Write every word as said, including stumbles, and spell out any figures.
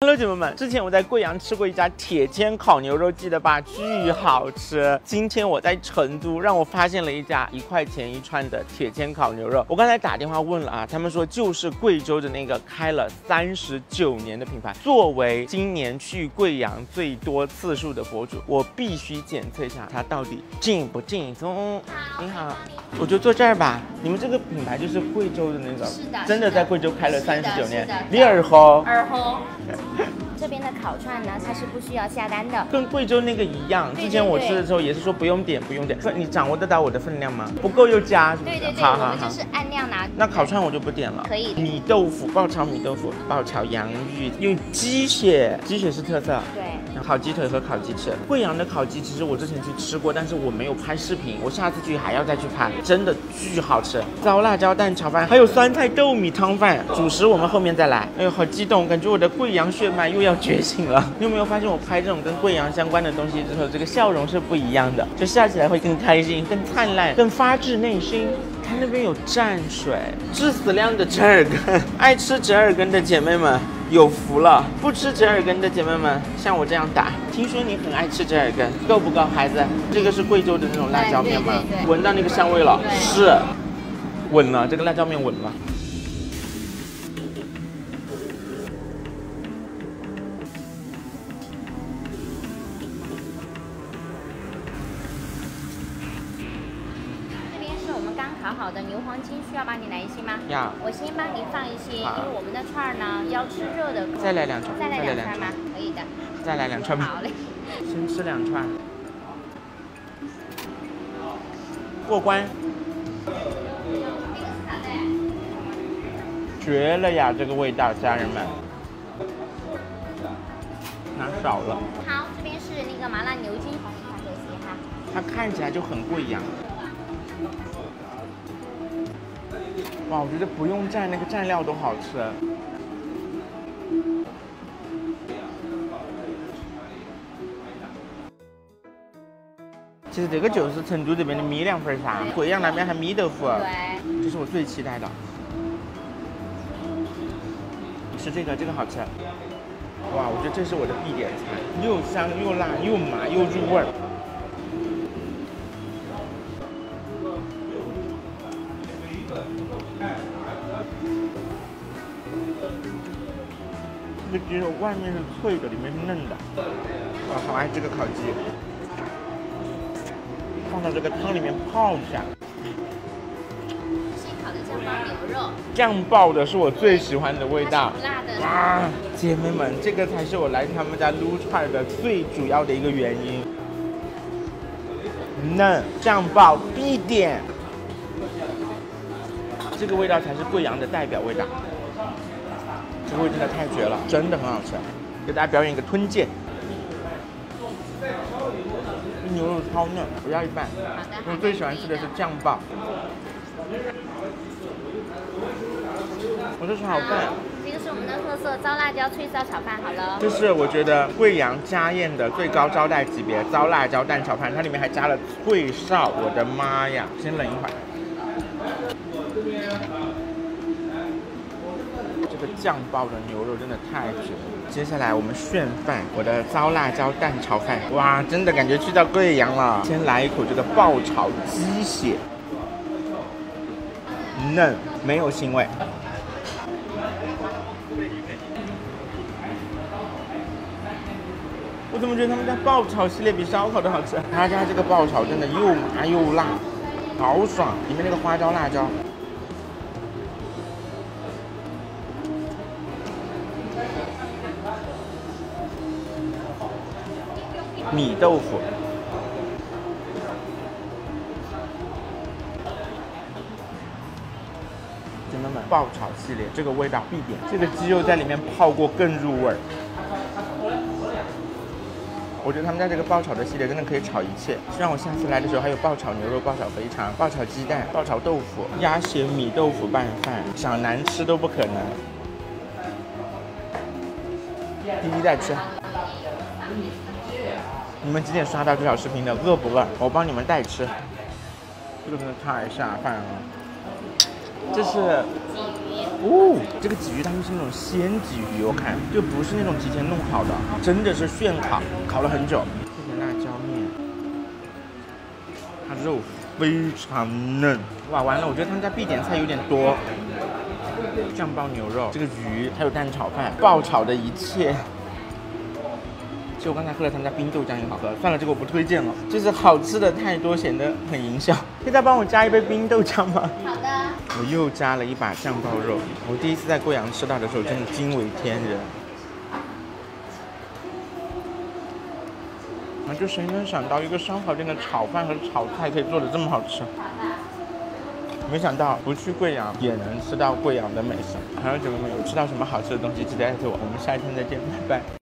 Hello， 姐妹们，之前我在贵阳吃过一家铁签烤牛肉，记得吧？巨好吃。今天我在成都，让我发现了一家一块钱一串的铁签烤牛肉。我刚才打电话问了啊，他们说就是贵州的那个开了三十九年的品牌。作为今年去贵阳最多次数的博主，我必须检测一下它到底正不正宗。你好，我就坐这儿吧。你们这个品牌就是贵州的那个， 是的， 真的在贵州开了三十九年。 你你耳后， 耳后。这边的烤串呢，它是不需要下单的， 跟贵州那个一样。之前我吃的时候也是说不用点，不用点。说你掌握得到我的分量吗？不够又加，是不是？ 对对对， 好好好， 我们就是按量拿。 那烤串我就不点了。 可以。 米豆腐，爆炒米豆腐，爆炒洋芋，用鸡血，鸡血是特色。 对。 烤鸡腿和烤鸡翅。贵阳的烤鸡其实我之前去吃过，但是我没有拍视频，我下次去还要再去拍，真的巨好吃。糟辣椒蛋炒饭，还有酸菜豆米汤饭。主食我们后面再来。哎呦，好激动，感觉我的贵阳血脉又要觉醒了。你有没有发现我拍这种跟贵阳相关的东西之后，这个笑容是不一样的，就笑起来会更开心、更灿烂、更发自内心。它那边有蘸水，致死量的折耳根，爱吃折耳根的姐妹们有福了，不吃折耳根的姐妹们像我这样打。听说你很爱吃折耳根，够不够，孩子？这个是贵州的那种辣椒面吗？ 对对对， 闻到那个香味了，是，稳了，这个辣椒面稳了。 烤好的牛黄筋需要帮你来一些吗？ 要。 我先帮您放一些，因为我们的串儿呢要吃热的。 再来两串。 再来两串吗？可以的。 再来两串吗？ 好嘞。 先吃两串。过关。绝了呀，这个味道，家人们。拿少了。 好，这边是那个麻辣牛筋，帮你看这些哈。 它看起来就很贵阳。哇，我觉得不用蘸那个蘸料都好吃。其实这个就是成都这边的米凉粉啥，贵阳那边还米豆腐，对，这是我最期待的。吃这个，这个好吃。哇，我觉得这是我的必点菜，又香又辣又麻又入味儿。这个鸡肉外面是脆的，里面是嫩的。哇，好爱这个烤鸡，放到这个汤里面泡一下。 现烤的酱爆牛肉， 酱爆的是我最喜欢的味道。 辣的。 啊，姐妹们，这个才是我来他们家撸串的最主要的一个原因。嫩，酱爆必点。这个味道才是贵阳的代表味道。这个味真的太绝了，真的很好吃。给大家表演一个吞剑。牛肉超嫩，我要一半。我最喜欢吃的是酱爆。我这是好饭。 这个是我们的特色糟辣椒脆烧炒饭，好了。 这是我觉得贵阳家宴的最高招待级别，糟辣椒蛋炒饭，它里面还加了脆哨，我的妈呀！先冷一会儿。这个酱爆的牛肉真的太绝了。接下来我们炫饭，我的糟辣椒蛋炒饭，哇，真的感觉去到贵阳了。先来一口这个爆炒鸡血，嫩，没有腥味。我怎么觉得他们家爆炒系列比烧烤的好吃？他家这个爆炒真的又麻又辣，好爽！里面那个花椒辣椒。米豆腐，姐妹们，爆炒系列这个味道必点，这个鸡肉在里面泡过更入味儿。我觉得他们家这个爆炒的系列真的可以炒一切，希望我下次来的时候还有爆炒牛肉、爆炒肥肠、爆炒鸡蛋、爆炒豆腐、鸭血米豆腐拌饭，想难吃都不可能。滴滴带吃。你们几点刷到这条视频的？饿不饿？我帮你们代吃。这个真的太下饭了。这是鲫鱼。 哦，这个鲫鱼它们是那种鲜鲫鱼，我看就不是那种提前弄好的，真的是现烤，烤了很久。这个辣椒面，它肉非常嫩。哇，完了，我觉得他们家必点菜有点多。酱爆牛肉，这个鱼，还有蛋炒饭，爆炒的一切。其实我刚才喝了他们家冰豆浆也好喝，算了，这个我不推荐了，就是好吃的太多，显得很营销。可以再帮我加一杯冰豆浆吗？ 好的。 我又加了一把酱爆肉，我第一次在贵阳吃到的时候，真的惊为天人。啊，就谁能想到一个烧烤店的炒饭和炒菜可以做的这么好吃？没想到不去贵阳也能吃到贵阳的美食。还有姐妹们有吃到什么好吃的东西，记得艾特我。我们下一天再见，拜拜。